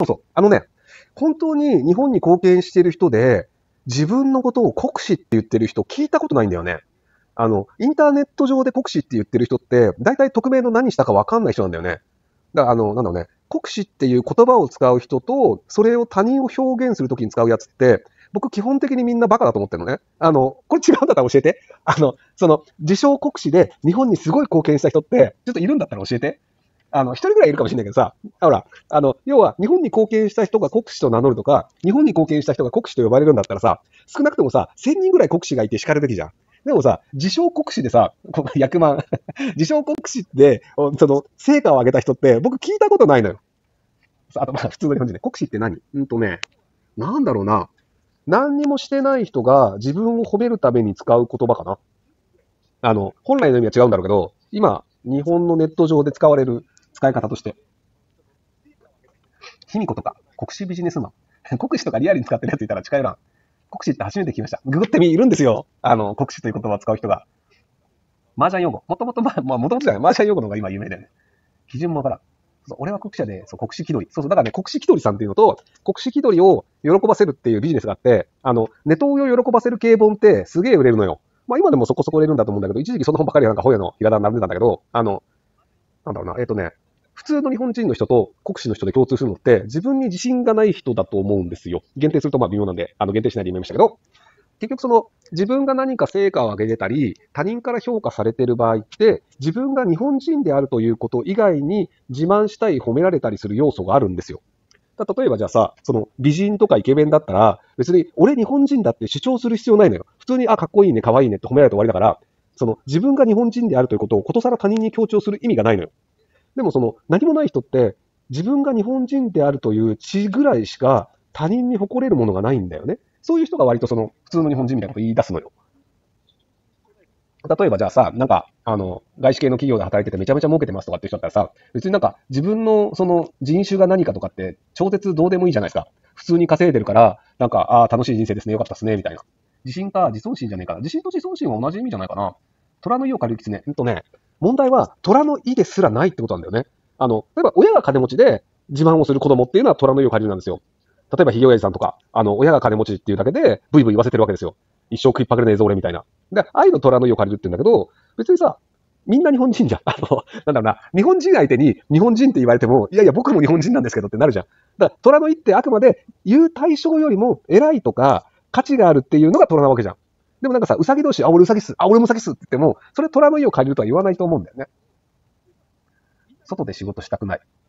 そうそう。本当に日本に貢献している人で、自分のことを国士って言ってる人聞いたことないんだよね。インターネット上で国士って言ってる人って、大体匿名の何したかわかんない人なんだよね。だから、なんだろうね。国士っていう言葉を使う人と、それを他人を表現するときに使うやつって、僕基本的にみんなバカだと思ってるのね。これ違うんだったら教えて。自称国士で日本にすごい貢献した人って、ちょっといるんだったら教えて。一人ぐらいいるかもしれないけどさ、ほら、要は、日本に貢献した人が国士と名乗るとか、日本に貢献した人が国士と呼ばれるんだったらさ、少なくともさ、1000人ぐらい国士がいて叱るべきじゃん。でもさ、自称国士でさ、役満、自称国士で、成果を上げた人って、僕聞いたことないのよ。あと、まあ、普通の日本人ね。国士って何？なんだろうな。何にもしてない人が自分を褒めるために使う言葉かな。本来の意味は違うんだろうけど、今、日本のネット上で使われる使い方として、卑弥呼とか、国士ビジネスマン。国士とかリアルに使ってるやついたら近寄らん。国士って初めて聞きました。ググってみるんですよ。国士という言葉を使う人が。麻雀用語。もともとじゃない。麻雀用語の方が今有名だよね。基準もわからん。そう俺は国者で、そう、国士気取り。そうそう、だからね、国士気取りさんっていうのと、国士気取りを喜ばせるっていうビジネスがあって、ネトウヨを喜ばせる系本ってすげえ売れるのよ。まあ今でもそこそこ売れるんだと思うんだけど、一時期その本ばかりなんか本屋の平棚に並んでたんだけど、なんだろうな、普通の日本人の人と国士の人で共通するのって、自分に自信がない人だと思うんですよ。限定するとまあ微妙なんで、限定しないで言いましたけど、結局自分が何か成果を上げてたり、他人から評価されている場合って、自分が日本人であるということ以外に自慢したい、褒められたりする要素があるんですよ。例えばじゃあさ、美人とかイケメンだったら、別に俺日本人だって主張する必要ないのよ。普通に、かっこいいね、かわいいねって褒められて終わりだから、自分が日本人であるということをことさら他人に強調する意味がないのよ。でも何もない人って、自分が日本人であるという血ぐらいしか他人に誇れるものがないんだよね。そういう人が割と普通の日本人みたいなことを言い出すのよ。例えばじゃあさ、外資系の企業で働いててめちゃめちゃ儲けてますとかっていう人だったらさ、別に自分の人種が何かとかって超絶どうでもいいじゃないですか。普通に稼いでるから、楽しい人生ですね、よかったですね、みたいな。自信か、自尊心じゃねえかな。自信と自尊心は同じ意味じゃないかな。虎の意を借りる狐。問題は虎の意ですらないってことなんだよね。例えば親が金持ちで自慢をする子供っていうのは虎の意を借りるなんですよ。例えば、ひげおやじさんとか、親が金持ちっていうだけで、ブイブイ言わせてるわけですよ。一生食いっぱぐれねえぞ、俺みたいな。で、愛の虎の意を借りるって言うんだけど、別にさ、みんな日本人じゃん。なんだろうな、日本人相手に日本人って言われても、いやいや、僕も日本人なんですけどってなるじゃん。だから、虎の意ってあくまで言う対象よりも偉いとか、価値があるっていうのが虎なわけじゃん。でもうさぎ同士、俺うさぎっす、俺もうさぎっすって言っても、それ虎の意を借りるとは言わないと思うんだよね。外で仕事したくない。